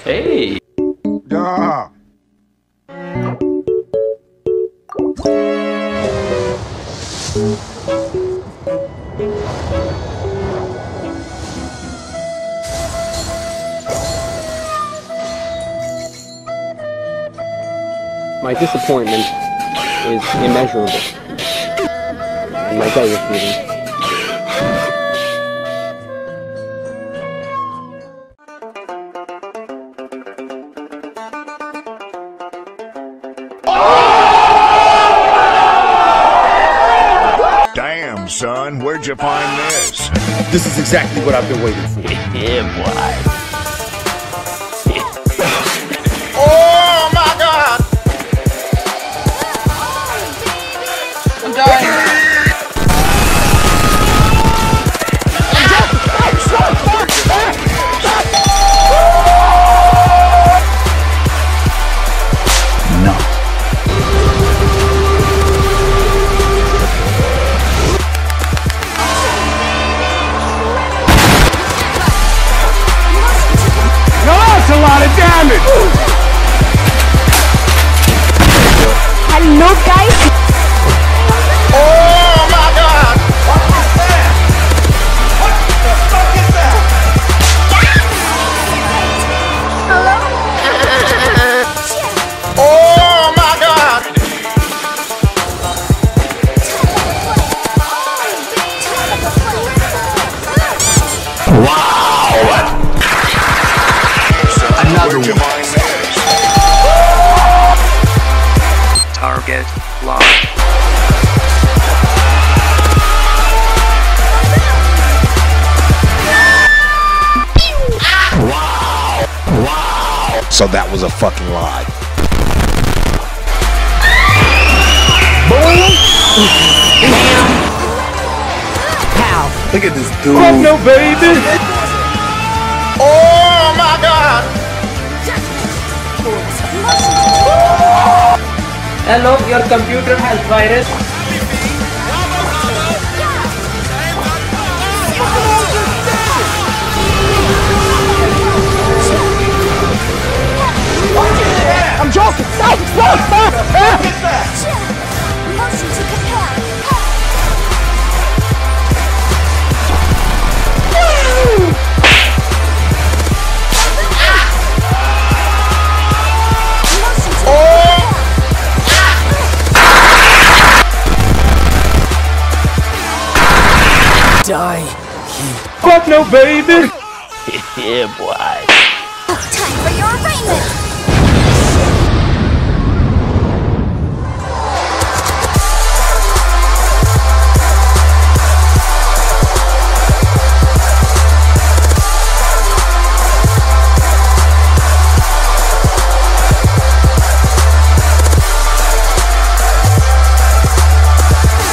Hey. Yeah. My disappointment is immeasurable. And my gut feeling. Damn, son, where'd you find this? This is exactly what I've been waiting for. Yeah, boy. Oh my God! I'm dying. A lot of damage! Hello guys! Oh my God! What is that? What the fuck is that? Hello? Oh my God! Wow! Another one. Target locked. Wow! Wow! So that was a fucking lie. How? Look at this dude. Oh no, baby! Oh my God! Hello, your computer has virus. I'm joking! Motion to compare. Die. Fuck no, baby! Yeah, boy. Time for your arraignment!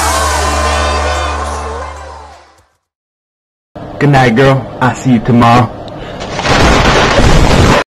Good night, girl. I'll see you tomorrow.